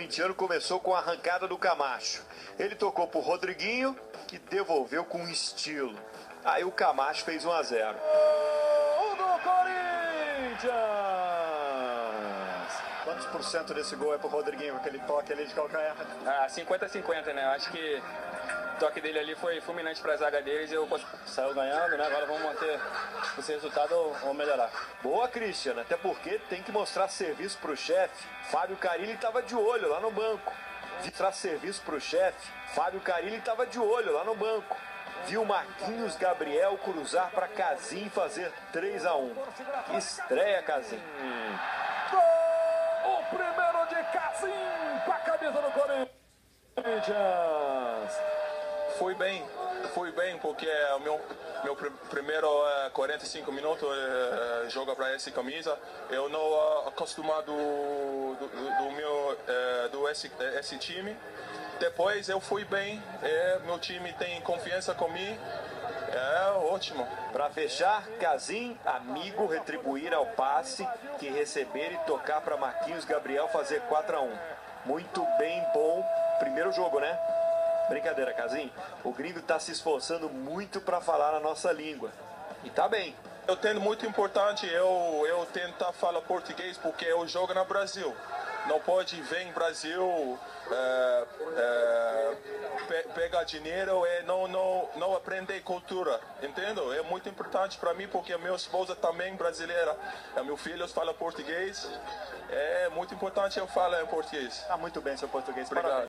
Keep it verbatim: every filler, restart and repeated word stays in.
corintiano começou com a arrancada do Camacho. Ele tocou pro Rodriguinho, que devolveu com estilo. Aí o Camacho fez um a zero. Gol do Corinthians! Quantos por cento desse gol é pro Rodriguinho, com aquele toque ali de calcanhar? Ah, cinquenta a cinquenta, né? Eu acho que o toque dele ali foi fulminante pra zaga deles e eu saiu ganhando, né? Agora vamos manter esse resultado ou melhorar. Boa, Christian, até porque tem que mostrar serviço pro chefe. Fábio Carilli tava de olho lá no banco. Mostrar serviço pro chefe. Fábio Carilli tava de olho lá no banco. Viu Marquinhos Gabriel cruzar para Casim fazer três a um. Que estreia, Casim. Gol! O primeiro de Casim com a camisa do Corinthians. Fui bem, fui bem, porque é o meu, meu pr primeiro é, quarenta e cinco minutos é, joga para essa camisa. Eu não é, acostumado do, do, do meu é, do esse, esse time. Depois eu fui bem, é, meu time tem confiança comigo, é ótimo. Para fechar, Casim, amigo, retribuir ao passe que receber e tocar para Marquinhos Gabriel fazer quatro a um. Muito bem, bom. Primeiro jogo, né? Brincadeira, Casim. O gringo tá se esforçando muito para falar a nossa língua. E tá bem. Eu tenho muito importante eu eu tentar falar português porque eu jogo no Brasil. Não pode vir em Brasil é, é, pe pegar dinheiro e não não não aprender cultura, entendeu? É muito importante para mim porque a minha esposa também brasileira, e meu filho fala português. É muito importante eu falar em português. Tá muito bem seu português. Obrigado.